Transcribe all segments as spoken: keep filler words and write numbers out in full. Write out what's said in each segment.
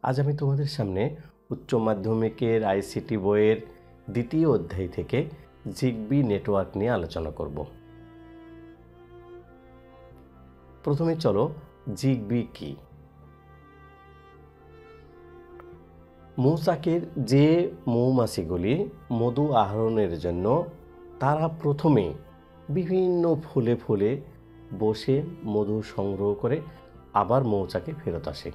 আজ আমি তোমাদের সামনে উচ্চ মাধ্যমিকের আইসিটি বইয়ের দ্বিতীয় অধ্যায় থেকে জিগবি নেটওয়ার্ক নিয়ে আলোচনা করব। প্রথমে চলো জিগবি কি। মৌচাকের যে মৌমাছিগুলি মধু আহরণের জন্য তারা প্রথমে বিভিন্ন ফুলে ফুলে বসে মধু সংগ্রহ করে আবার মৌচাকে ফেরত আসে।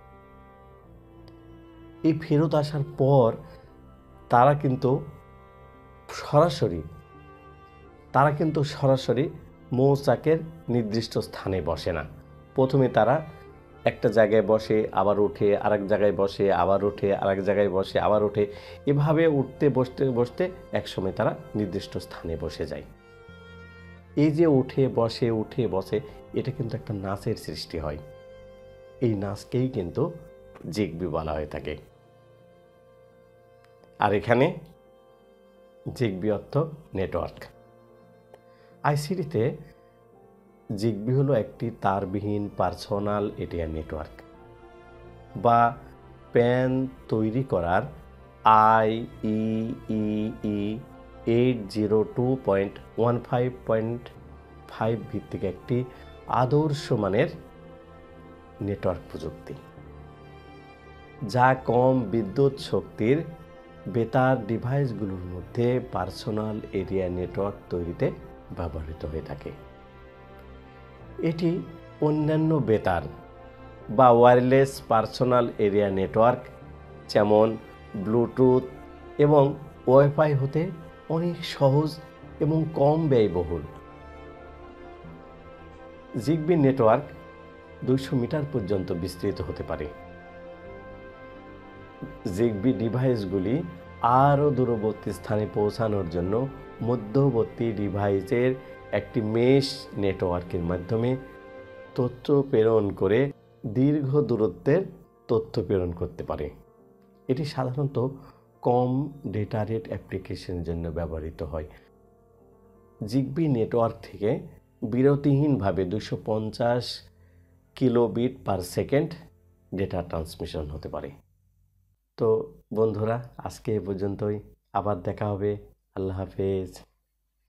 এই ফেরত আসার পর তারা কিন্তু সরাসরি তারা কিন্তু সরাসরি মৌচাকের নির্দিষ্ট স্থানে বসে না। প্রথমে তারা একটা জায়গায় বসে, আবার উঠে, আরেক জায়গায় বসে, আবার উঠে, আরেক জায়গায় বসে, আবার উঠে, এভাবে উঠতে বসতে বসতে একসময় তারা নির্দিষ্ট স্থানে বসে যায়। এই যে উঠে বসে উঠে বসে, এটা কিন্তু একটা নাচের সৃষ্টি হয়। এই নাচকেই কিন্তু জিগবি বলা হয়ে থাকে। আর এখানে জিগবি অর্থ নেটওয়ার্ক। আইসিটিতে জিগবি হলো একটি তারবিহীন পার্সোনাল এরিয়া নেটওয়ার্ক বা প্যান তৈরি করার I E E eight zero two point one five point five ভিত্তিক একটি আদর্শ মানের নেটওয়ার্ক প্রযুক্তি, যা কম বিদ্যুৎ শক্তির বেতার ডিভাইসগুলোর মধ্যে পার্সোনাল এরিয়া নেটওয়ার্ক তৈরিতে ব্যবহৃত হয়ে থাকে। এটি অন্যান্য বেতার বা ওয়্যারলেস পার্সোনাল এরিয়া নেটওয়ার্ক যেমন ব্লুটুথ এবং ওয়াইফাই হতে অনেক সহজ এবং কম ব্যয়বহুল। জিগবি নেটওয়ার্ক দুইশো মিটার পর্যন্ত বিস্তৃত হতে পারে। জিগবি ডিভাইসগুলি আরও দূরবর্তী স্থানে পৌঁছানোর জন্য মধ্যবর্তী ডিভাইসের একটি মেশ নেটওয়ার্কের মাধ্যমে তথ্য প্রেরণ করে দীর্ঘ দূরত্বের তথ্য প্রেরণ করতে পারে। এটি সাধারণত কম ডেটা রেট অ্যাপ্লিকেশনের জন্য ব্যবহৃত হয়। জিগবি নেটওয়ার্ক থেকে বিরতিহীনভাবে দুশো পঞ্চাশ kilobit per second data transmission হতে পারে। তো বন্ধুরা, আজকে এ পর্যন্তই। আবার দেখা হবে। আল্লাহ হাফেজ।